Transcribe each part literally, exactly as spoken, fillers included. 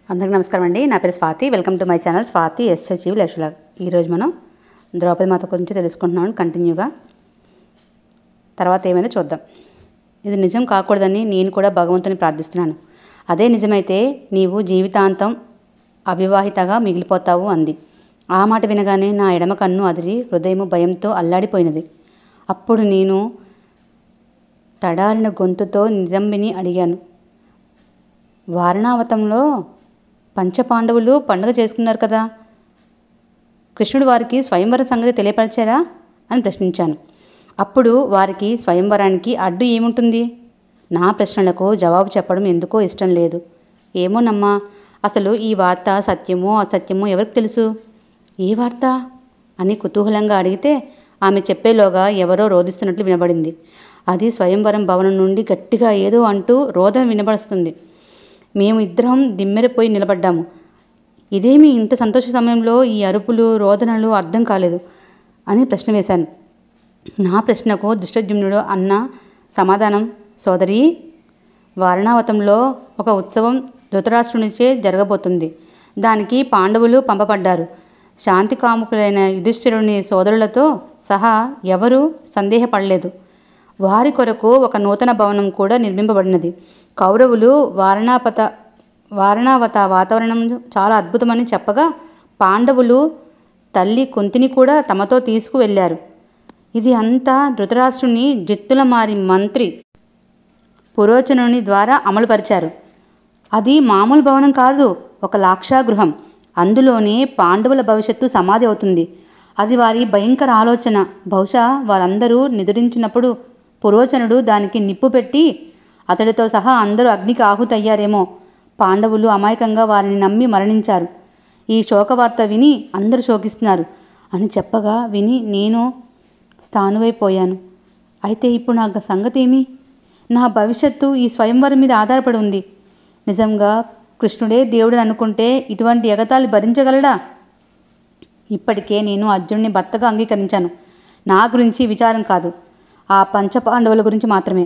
అందరికీ నమస్కారం అండి. నా పేరు Swathi. Welcome to my channel Swathi ఎస్హెచ్యు లైఫ్లా. ఈరోజు మనం ద్రౌపది మాత గురించి తెలుసుకుంటున్నాం కంటిన్యూగా. తర్వాత ఏమైందో చూద్దాం. ఇది నిజం కాకూడదని నేను కూడా భగవంతుని ప్రార్థిస్తున్నాను. అదే నిజమైతే నీవు జీవితాంతం అవివాహితగా మిగిలిపోతావు అంది. ఆ మాట వినగానే నా ఎడమ కన్ను అదిరి హృదయము భయంతో అల్లాడిపోయినది. అప్పుడు నేను తడారిన గొంతుతో నిరంబిని అడిగాను, వారణావతంలో పంచపాండవులు పండుగ చేసుకున్నారు కదా, కృష్ణుడు వారికి స్వయంవర సంగతి తెలియపరిచారా అని ప్రశ్నించాను. అప్పుడు వారికి స్వయంవరానికి అడ్డు ఏముంటుంది? నా ప్రశ్నలకు జవాబు చెప్పడం ఎందుకో ఇష్టం లేదు. ఏమోనమ్మా, అసలు ఈ వార్త సత్యమో అసత్యమో ఎవరికి తెలుసు? ఏ వార్త అని కుతూహలంగా అడిగితే ఆమె చెప్పేలోగా ఎవరో రోధిస్తున్నట్లు వినబడింది. అది స్వయంవరం భవనం నుండి గట్టిగా ఏదో అంటూ రోదన వినబడుతుంది. మేము ఇద్దరం దిమ్మెరపోయి నిలబడ్డాము. ఇదేమి ఇంత సంతోష సమయంలో ఈ అరుపులు రోదనలు అర్థం కాలేదు అని ప్రశ్న వేశాను. నా ప్రశ్నకు దుష్టజుమ్నుడు అన్న సమాధానం, సోదరి, వారణావతంలో ఒక ఉత్సవం ధృతరాష్ట్రునిచే జరగబోతుంది. దానికి పాండవులు పంపబడ్డారు. శాంతి కాముకులైన యుధిష్ఠిరుని సోదరులతో సహా ఎవరూ సందేహపడలేదు. వారి కొరకు ఒక నూతన భవనం కూడా నిర్మింపబడినది. కౌరవులు వారణాపత వారణావత వాతావరణం చాలా అద్భుతమని చెప్పగా పాండవులు తల్లి కుంతిని కూడా తమతో తీసుకువెళ్ళారు. ఇది అంతా ధృతరాష్ట్రుని జిత్తుల మారి మంత్రి పురోచనుని ద్వారా అమలుపరిచారు. అది మామూలు భవనం కాదు, ఒక లాక్షాగృహం. అందులోనే పాండవుల భవిష్యత్తు సమాధి అవుతుంది. అది వారి భయంకర ఆలోచన. బహుశా వారందరూ నిద్రించినప్పుడు పురోచనుడు దానికి నిప్పు పెట్టి అతడితో సహా అందరూ అగ్నికి ఆహుతయ్యారేమో. పాండవులు అమాయకంగా వారిని నమ్మి మరణించారు. ఈ శోకవార్త విని అందరూ శోకిస్తున్నారు అని చెప్పగా విని నేను స్థానువైపోయాను. అయితే ఇప్పుడు నా సంగతి ఏమి? నా భవిష్యత్తు ఈ స్వయంవరం మీద ఆధారపడి ఉంది. నిజంగా కృష్ణుడే దేవుడు అనుకుంటే ఇటువంటి ఎగతాళి భరించగలడా? ఇప్పటికే నేను అర్జునుని భర్తగా అంగీకరించాను. నా గురించి విచారం కాదు, ఆ పంచపాండవుల గురించి మాత్రమే.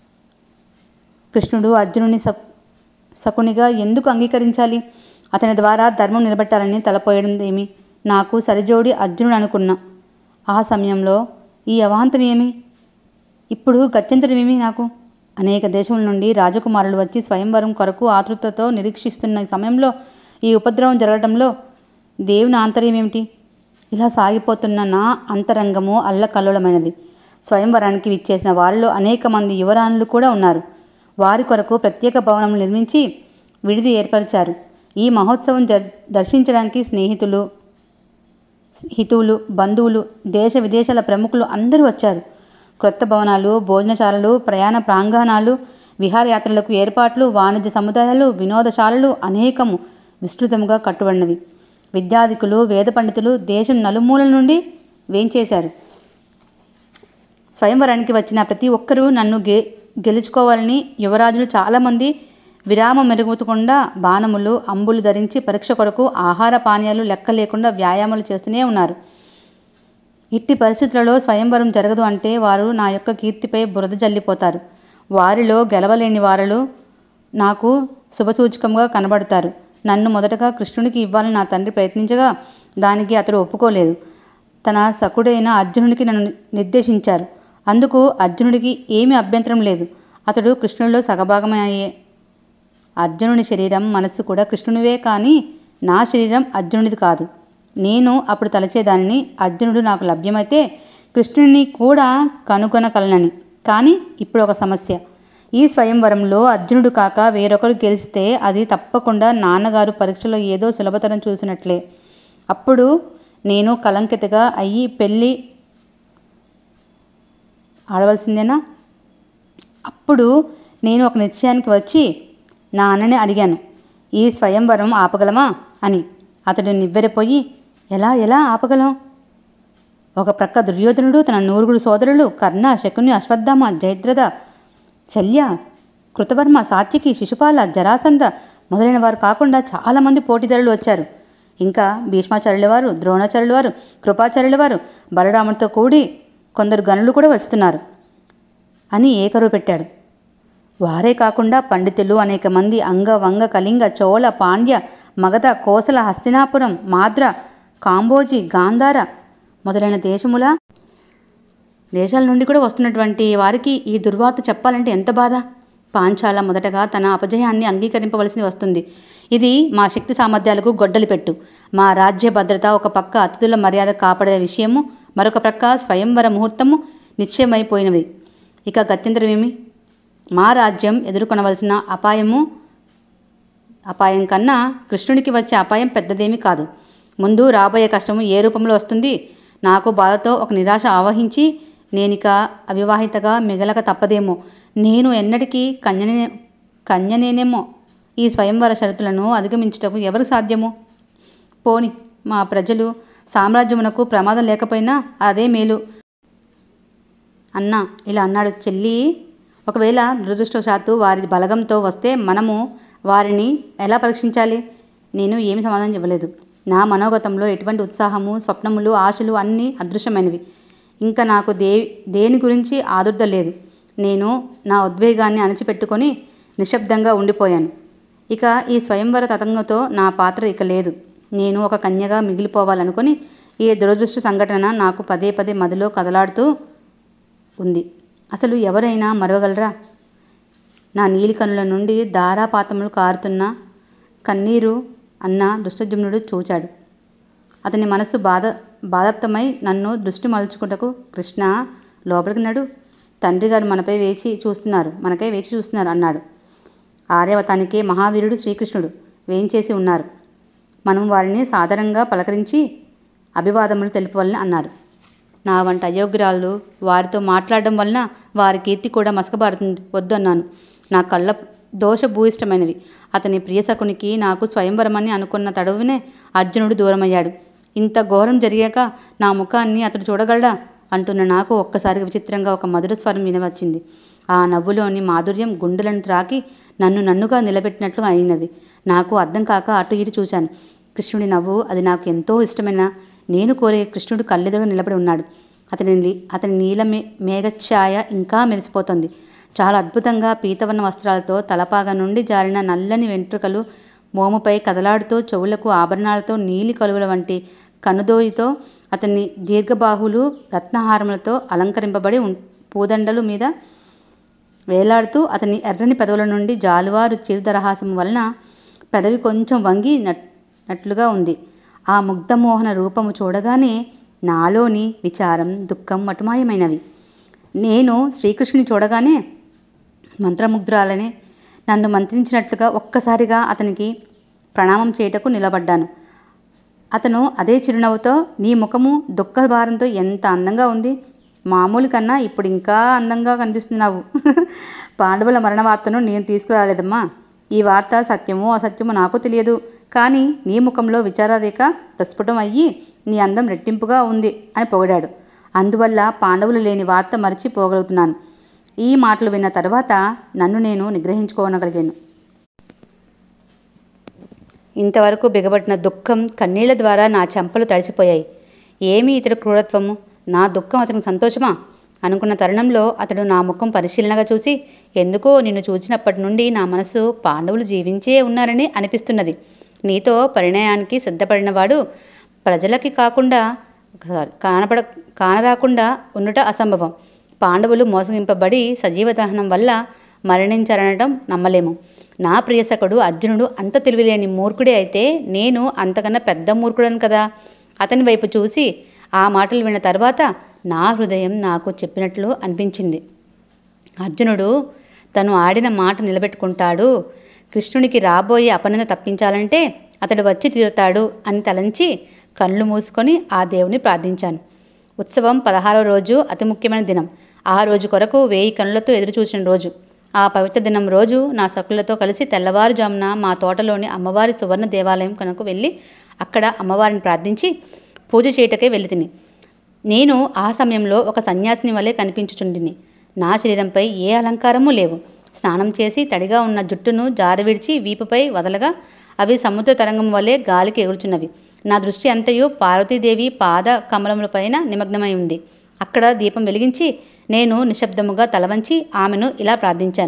కృష్ణుడు అర్జునుని స సకునిగా ఎందుకు అంగీకరించాలి? అతని ద్వారా ధర్మం నిలబెట్టాలని తలపోయడం ఏమి? నాకు సరిజోడి అర్జునుడు అనుకున్నా. ఆ సమయంలో ఈ అవాంతం ఏమి? ఇప్పుడు గత్యంతరం ఏమి నాకు? అనేక దేశముల నుండి రాజకుమారులు వచ్చి స్వయంవరం కొరకు ఆతృతతో నిరీక్షిస్తున్న సమయంలో ఈ ఉపద్రవం జరగడంలో దేవుని ఆంతర్యం ఏమిటి? ఇలా సాగిపోతున్న నా అంతరంగము అల్లకల్లోలమైనది. స్వయంవరానికి విచ్చేసిన వారిలో అనేక మంది యువరాణులు కూడా ఉన్నారు. వారి కొరకు ప్రత్యేక భవనం నిర్మించి విడిది ఏర్పరిచారు. ఈ మహోత్సవం జ దర్శించడానికి స్నేహితులు, హితువులు, బంధువులు, దేశ విదేశాల ప్రముఖులు అందరూ వచ్చారు. క్రొత్త భవనాలు, భోజనశాలలు, ప్రయాణ ప్రాంగణాలు, విహారయాత్రలకు ఏర్పాట్లు, వాణిజ్య సముదాయాలు, వినోదశాలలు అనేకము విస్తృతంగా కట్టుబడినవి. విద్యాధికులు, వేద పండితులు దేశం నలుమూలల నుండి వేంచేశారు. స్వయంవరానికి వచ్చిన ప్రతి ఒక్కరూ నన్ను గే గెలుచుకోవాలని యువరాజులు చాలామంది విరామం మెరుగుతకుండా బాణములు, అంబులు ధరించి పరీక్ష కొరకు ఆహార పానీయాలు లెక్క లేకుండా వ్యాయామాలు చేస్తూనే ఉన్నారు. ఇట్టి పరిస్థితులలో స్వయంవరం జరగదు అంటే వారు నా యొక్క కీర్తిపై బురద జల్లిపోతారు. వారిలో గెలవలేని వారు నాకు శుభసూచకంగా కనబడతారు. నన్ను మొదటగా కృష్ణునికి ఇవ్వాలని నా తండ్రి ప్రయత్నించగా దానికి అతడు ఒప్పుకోలేదు. తన సకుడైన అర్జునుడికి నన్ను నిర్దేశించారు. అందుకు అర్జునుడికి ఏమీ అభ్యంతరం లేదు. అతడు కృష్ణుడిలో సగభాగమయ్యే. అర్జునుడి శరీరం, మనస్సు కూడా కృష్ణునివే, కానీ నా శరీరం అర్జునుడిది కాదు. నేను అప్పుడు తలచేదానిని, అర్జునుడు నాకు లభ్యమైతే కృష్ణుడిని కూడా కనుగొనగలనని. కానీ ఇప్పుడు ఒక సమస్య. ఈ స్వయంవరంలో అర్జునుడు కాక వేరొకరు గెలిస్తే అది తప్పకుండా నాన్నగారు పరీక్షలో ఏదో సులభతరం చూసినట్లే. అప్పుడు నేను కలంకితగా అయ్యి పెళ్ళి ఆడవలసిందేనా? అప్పుడు నేను ఒక నిశ్చయానికి వచ్చి నా అన్నని అడిగాను, ఈ స్వయంవరం ఆపగలమా అని. అతడు నివ్వెరపోయి, ఎలా ఎలా ఆపగలం? ఒక ప్రక్క దుర్యోధనుడు, తన నూరుగురు సోదరులు కర్ణ, శకుని, అశ్వత్థామ, జయద్రథ, శల్య, కృతవర్మ, సాత్యకి, శిశుపాల, జరాసంధ మొదలైన వారు కాకుండా చాలామంది పోటీదారులు వచ్చారు. ఇంకా భీష్మాచార్యుల వారు, ద్రోణాచార్యుల వారు, కృపాచార్యుల వారు, బలరాముడితో కూడి కొందరు గనులు కూడా వస్తున్నారు అని ఏకరువు పెట్టాడు. వారే కాకుండా పండితులు అనేక మంది అంగ వంగ కళింగ చోళ పాండ్య మగధ కోసల హస్తినాపురం మాద్ర కాంబోజీ గాంధార మొదలైన దేశముల దేశాల నుండి కూడా వస్తున్నటువంటి వారికి ఈ దుర్వార్త చెప్పాలంటే ఎంత బాధ. పాంచాల మొదటగా తన అపజయాన్ని అంగీకరింపవలసి వస్తుంది. ఇది మా శక్తి సామర్థ్యాలకు గొడ్డలి పెట్టు. మా రాజ్య భద్రత ఒక పక్క, అతిథుల మర్యాద కాపాడే విషయము మరొక ప్రక్క, స్వయంవర ముహూర్తము నిశ్చయమైపోయినవి. ఇక గత్యంతరమేమి? మా రాజ్యం ఎదుర్కొనవలసిన అపాయము అపాయం కన్నా కృష్ణుడికి వచ్చే అపాయం పెద్దదేమీ కాదు. ముందు రాబోయే కష్టము ఏ రూపంలో వస్తుంది? నాకు బాధతో ఒక నిరాశ ఆవహించి నేనిక అవివాహితగా మిగలక తప్పదేమో. నేను ఎన్నటికీ కన్యనే కన్యనేనేమో. ఈ స్వయంవర షరతులను అధిగమించుటకు ఎవరికి సాధ్యము? పోని మా ప్రజలు సామ్రాజ్యమునకు ప్రమాదం లేకపోయినా అదే మేలు అన్నా ఇలా అన్నాడు. చెల్లి, ఒకవేళ దురదృష్టవశాత్తు వారి బలగంతో వస్తే మనము వారిని ఎలా పరీక్షించాలి? నేను ఏమి సమాధానం ఇవ్వలేదు. నా మనోగతంలో ఎటువంటి ఉత్సాహము, స్వప్నములు, ఆశలు అన్నీ అదృశ్యమైనవి. ఇంకా నాకు దే దేని గురించి ఆదుర్ద లేదు. నేను నా ఉద్వేగాన్ని అణచిపెట్టుకొని నిశ్శబ్దంగా ఉండిపోయాను. ఇక ఈ స్వయంవర తతంగంతో నా పాత్ర ఇక లేదు. నేను ఒక కన్యగా మిగిలిపోవాలనుకొని ఈ దురదృష్ట సంఘటన నాకు పదే పదే మదిలో కదలాడుతూ ఉంది. అసలు ఎవరైనా మరవగలరా? నా నీలి కనుల నుండి ధారాపాతములు కారుతున్న కన్నీరు అన్న దుష్టజుమ్నుడు చూచాడు. అతని మనసు బాధ బాధప్తమై నన్ను దృష్టి మలుచుకుంటకు, కృష్ణ లోపలికి నడు, తండ్రి గారు మనపై వేచి చూస్తున్నారు మనకై వేచి చూస్తున్నారు అన్నాడు. ఆర్యవతానికే మహావీరుడు శ్రీకృష్ణుడు వేయించేసి ఉన్నారు. మనం వారిని సాధారణంగా పలకరించి అభివాదములు తెలుపవలని అన్నాడు. నా వంటి అయోగ్యురాలు వారితో మాట్లాడడం వలన వారి కీర్తి కూడా మసకబారుతుంది. వద్దు అన్నాను. నా కళ్ళ దోషభూయిష్టమైనవి. అతని ప్రియసకునికి నాకు స్వయంవరమని అనుకున్న తడవునే అర్జునుడు దూరమయ్యాడు. ఇంత ఘోరం జరిగాక నా ముఖాన్ని అతడు చూడగలడా అంటున్న నాకు ఒక్కసారిగా విచిత్రంగా ఒక మధుర స్వరం వినవచ్చింది. ఆ నవ్వులోని మాధుర్యం గుండెలను త్రాకి నన్ను నన్నుగా నిలబెట్టినట్లు అయినది. నాకు అర్థం కాక అటు ఇటు చూశాను. కృష్ణుడి నవ్వు, అది నాకు ఎంతో ఇష్టమైన నేను కోరే కృష్ణుడు కళ్ళెదురు నిలబడి ఉన్నాడు. అతని అతని నీల మే మేఘఛాయ ఇంకా మెరిసిపోతుంది. చాలా అద్భుతంగా పీతవర్ణ వస్త్రాలతో తలపాగా నుండి జారిన నల్లని వెంట్రుకలు మోముపై కదలాడుతూ, చెవులకు ఆభరణాలతో నీలి కలువల వంటి కనుదోయితో, అతని దీర్ఘబాహులు రత్నహారములతో అలంకరింపబడి పూదండలు మీద వేలాడుతూ, అతని ఎర్రని పెదవుల నుండి జాలువారు చిరుదరహాసం వలన పెదవి కొంచెం వంగి నట్లుగా ఉంది. ఆ ముగ్ధమోహన రూపము చూడగానే నాలోని విచారం, దుఃఖం మటుమాయమైనవి. నేను శ్రీకృష్ణుని చూడగానే మంత్రముగ్ధురాలనే నన్ను మంత్రించినట్లుగా ఒక్కసారిగా అతనికి ప్రణామం చేయుటకు నిలబడ్డాను. అతను అదే చిరునవ్వుతో, నీ ముఖము దుఃఖభారంతో ఎంత అందంగా ఉంది. మామూలు కన్నా ఇప్పుడు ఇంకా అందంగా కనిపిస్తున్నావు. పాండవుల మరణ వార్తను నేను తీసుకురాలేదమ్మా. ఈ వార్త సత్యమో అసత్యమో నాకు తెలియదు. కానీ నీ ముఖంలో విచారరేఖ ప్రస్ఫుటం అయ్యి నీ అందం రెట్టింపుగా ఉంది అని పొగిడాడు. అందువల్ల పాండవులు లేని వార్త మరిచి పోగలుగుతున్నాను. ఈ మాటలు విన్న తర్వాత నన్ను నేను నిగ్రహించుకోనగలిగాను. ఇంతవరకు బిగబట్టిన దుఃఖం కన్నీళ్ల ద్వారా నా చెంపలు తడిసిపోయాయి. ఏమి ఇతడు క్రూరత్వము? నా దుఃఖం అతనికి సంతోషమా అనుకున్న తరుణంలో అతడు నా ముఖం పరిశీలనగా చూసి, ఎందుకో నిన్ను చూసినప్పటి నుండి నా మనసు పాండవులు జీవించే ఉన్నారని అనిపిస్తున్నది. నీతో పరిణయానికి సిద్ధపడినవాడు ప్రజలకి కాకుండా కానపడ కానరాకుండా ఉండుట అసంభవం. పాండవులు మోసగింపబడి సజీవ దహనం వల్ల మరణించారనడం నమ్మలేము. నా ప్రియసకుడు అర్జునుడు అంత తెలివిలేని మూర్ఖుడే అయితే నేను అంతకన్నా పెద్ద మూర్ఖుడను కదా. అతని వైపు చూసి ఆ మాటలు విన్న తర్వాత నా హృదయం నాకు చెప్పినట్లు అనిపించింది. అర్జునుడు తను ఆడిన మాట నిలబెట్టుకుంటాడు. కృష్ణునికి రాబోయే అపనింద తప్పించాలంటే అతడు వచ్చి తీరుతాడు అని తలంచి కళ్ళు మూసుకొని ఆ దేవుని ప్రార్థించాను. ఉత్సవం పదహారో రోజు అతి ముఖ్యమైన దినం. ఆ రోజు కొరకు వేయి కనులతో ఎదురుచూసిన రోజు. ఆ పవిత్ర దినం రోజు నా సకులతో కలిసి తెల్లవారుజామున మా తోటలోని అమ్మవారి సువర్ణ దేవాలయం కనుక వెళ్ళి అక్కడ అమ్మవారిని ప్రార్థించి పూజ చేయటకే వెళ్ళి తిని. నేను ఆ సమయంలో ఒక సన్యాసిని వలె కనిపించుచుండిని. నా శరీరంపై ఏ అలంకారమూ లేవు. స్నానం చేసి తడిగా ఉన్న జుట్టును జారవిడిచి వీపుపై వదలగా అవి సముద్ర తరంగం వలె గాలికి ఎగురుచున్నవి. నా దృష్టి అంతయు పార్వతీదేవి పాద కమలములపైన నిమగ్నమై ఉంది. అక్కడ దీపం వెలిగించి నేను నిశ్శబ్దముగా తలవంచి ఆమెను ఇలా ప్రార్థించాను.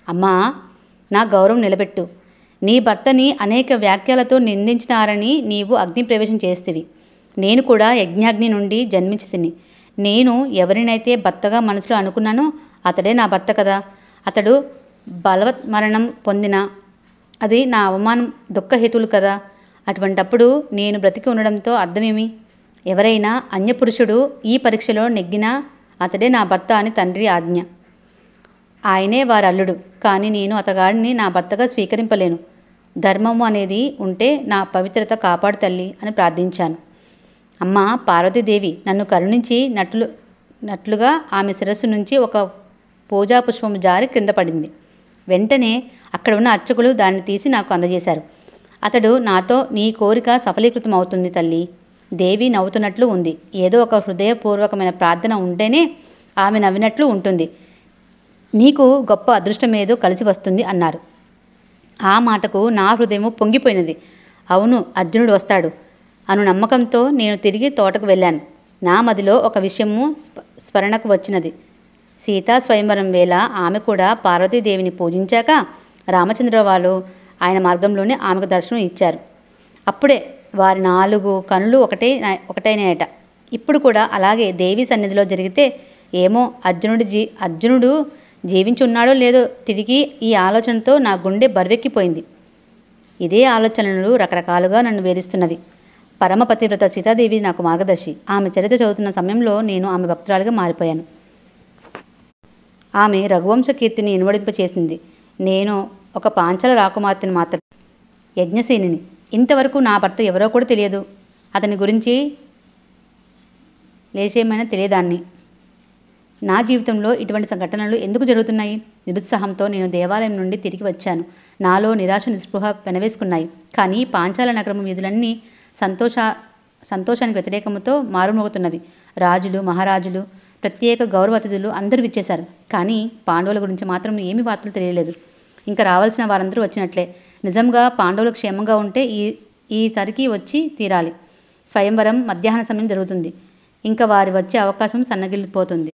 అమ్మా, నా గౌరవం నిలబెట్టు. నీ భర్తని అనేక వ్యాఖ్యలతో నిందించినారని నీవు అగ్నిప్రవేశం చేస్తేవి. నేను కూడా యజ్ఞాగ్ని నుండి జన్మించి తిని. నేను ఎవరినైతే భర్తగా మనసులో అనుకున్నానో అతడే నా భర్త కదా. అతడు బలవత్ మరణం పొందిన అది నా అవమానం దుఃఖహేతువులు కదా. అటువంటప్పుడు నేను బ్రతికి ఉండడంతో అర్థమేమి? ఎవరైనా అన్యపురుషుడు ఈ పరీక్షలో నెగ్గినా అతడే నా భర్త అని తండ్రి ఆజ్ఞ. ఆయనే వారి అల్లుడు. కానీ నేను అతగాడిని నా భర్తగా స్వీకరింపలేను. ధర్మము అనేది ఉంటే నా పవిత్రత కాపాడు తల్లి అని ప్రార్థించాను. అమ్మ పార్వతీదేవి నన్ను కరుణించి నట్లు నట్లుగా ఆమె శిరస్సు నుంచి ఒక పూజా పుష్పము జారి క్రింద పడింది. వెంటనే అక్కడ ఉన్న అర్చకులు దాన్ని తీసి నాకు అందజేశారు. అతడు నాతో, నీ కోరిక సఫలీకృతం అవుతుంది తల్లి. దేవి నవ్వుతున్నట్లు ఉంది. ఏదో ఒక హృదయపూర్వకమైన ప్రార్థన ఉంటేనే ఆమె నవ్వినట్లు ఉంటుంది. నీకు గొప్ప అదృష్టమేదో కలిసి వస్తుంది అన్నారు. ఆ మాటకు నా హృదయము పొంగిపోయినది. అవును, అర్జునుడు వస్తాడు అను నమ్మకంతో నేను తిరిగి తోటకు వెళ్ళాను. నా మదిలో ఒక విషయము స్ప స్మరణకు వచ్చినది. సీతా స్వయంవరం వేళ ఆమె కూడా పార్వతీదేవిని పూజించాక రామచంద్ర వాళ్ళు ఆయన మార్గంలోనే ఆమెకు దర్శనం ఇచ్చారు. అప్పుడే వారి నాలుగు కనులు ఒకటే ఒకటైనాయట. ఇప్పుడు కూడా అలాగే దేవి సన్నిధిలో జరిగితే ఏమో, అర్జునుడి జీ అర్జునుడు జీవించి ఉన్నాడో లేదో తిరిగి ఈ ఆలోచనతో నా గుండె బరువెక్కిపోయింది. ఇదే ఆలోచనలు రకరకాలుగా నన్ను వేధిస్తున్నవి. పరమ పతివ్రత సీతాదేవి నాకు మార్గదర్శి. ఆమె చరిత్ర చదువుతున్న సమయంలో నేను ఆమె భక్తురాలిగా మారిపోయాను. ఆమె రఘువంశ కీర్తిని ఇనువడింపచేసింది. నేను ఒక పాంచాల రాకుమార్తెని మాత్రం, యజ్ఞసేనిని. ఇంతవరకు నా భర్త ఎవరో కూడా తెలియదు. అతని గురించి లేచేమైనా తెలియదాన్ని. నా జీవితంలో ఇటువంటి సంఘటనలు ఎందుకు జరుగుతున్నాయి? నిరుత్సాహంతో నేను దేవాలయం నుండి తిరిగి వచ్చాను. నాలో నిరాశ నిస్పృహ పెనవేసుకున్నాయి. కానీ పాంచాల నగరము వీధులన్నీ సంతోష సంతోషానికి వ్యతిరేకముతో మారుమోగుతున్నవి. రాజులు, మహారాజులు, ప్రత్యేక గౌరవ అతిథులు అందరూ విచ్చేశారు. కానీ పాండవుల గురించి మాత్రం ఏమీ వార్తలు తెలియలేదు. ఇంకా రావాల్సిన వారందరూ వచ్చినట్లే. నిజంగా పాండవులు క్షేమంగా ఉంటే ఈ ఈసరికి వచ్చి తీరాలి. స్వయంవరం మధ్యాహ్న సమయం జరుగుతుంది. ఇంకా వారి వచ్చే అవకాశం సన్నగిల్లిపోతుంది.